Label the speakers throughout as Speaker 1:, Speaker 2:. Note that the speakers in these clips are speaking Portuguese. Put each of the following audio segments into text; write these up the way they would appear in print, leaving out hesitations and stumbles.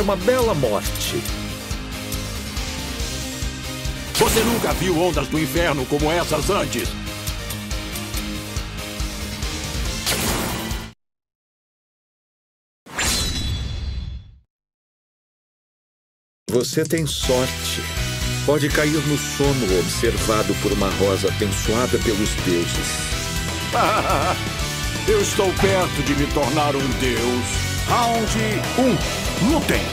Speaker 1: uma bela morte.
Speaker 2: Você nunca viu ondas do inferno como essas antes?
Speaker 1: Você tem sorte. Pode cair no sono observado por uma rosa abençoada pelos deuses.
Speaker 2: Eu estou perto de me tornar um deus. Round 1. Lutem!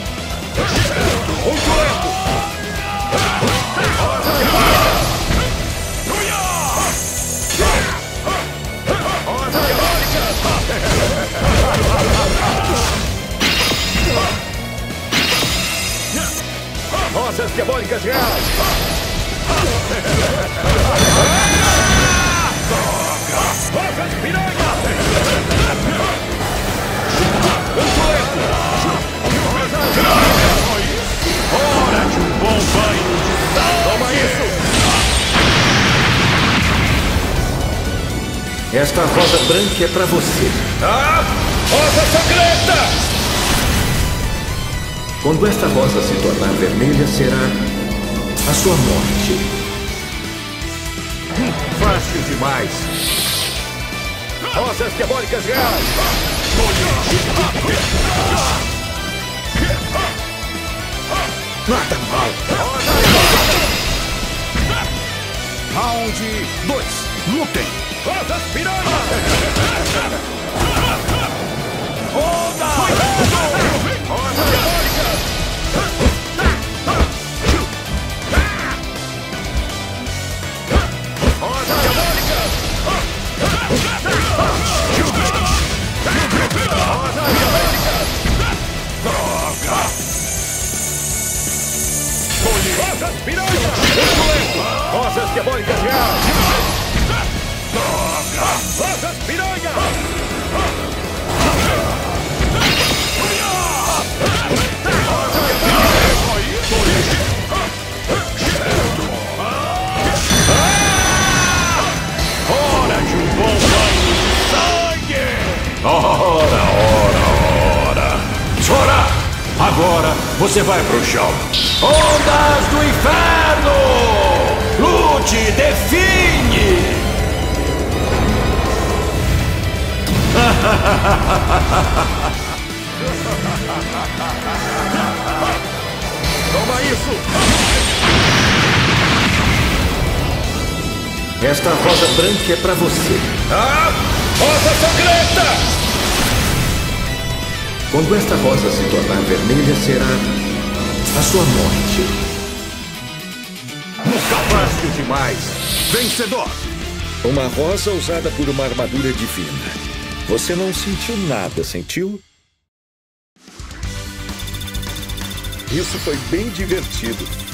Speaker 1: Rosas diabólicas reais! Rosas piranha!
Speaker 2: Hora de um bom banho de sangue!
Speaker 1: Toma isso! Esta rosa branca é pra você.
Speaker 3: Ah! Rosa secreta!
Speaker 1: Quando esta rosa se tornar vermelha, será a sua morte.
Speaker 3: Fácil demais. Rosas diabólicas reais!
Speaker 1: Nada mal.
Speaker 2: Round 2. Lutem!
Speaker 3: Rosas piranha!
Speaker 2: Onda!
Speaker 3: Rosa diabólica! Rosa diabólica! Rosa diabólica!
Speaker 2: Droga!
Speaker 3: Rosas piranha! Rosas diabólicas reais!
Speaker 2: Droga!
Speaker 3: Rosas piranha!
Speaker 2: Hora de um bom banho de sangue! Ora! Chora! Agora você vai pro chão. Ondas do inferno! Lute, define!
Speaker 3: Toma isso!
Speaker 1: Esta rosa branca é pra você.
Speaker 3: Ah! Rosa secreta!
Speaker 1: Quando esta rosa se tornar vermelha, será a sua morte.
Speaker 3: Nunca fácil demais!
Speaker 2: Vencedor!
Speaker 1: Uma rosa usada por uma armadura divina. Você não sentiu nada, sentiu? Isso foi bem divertido.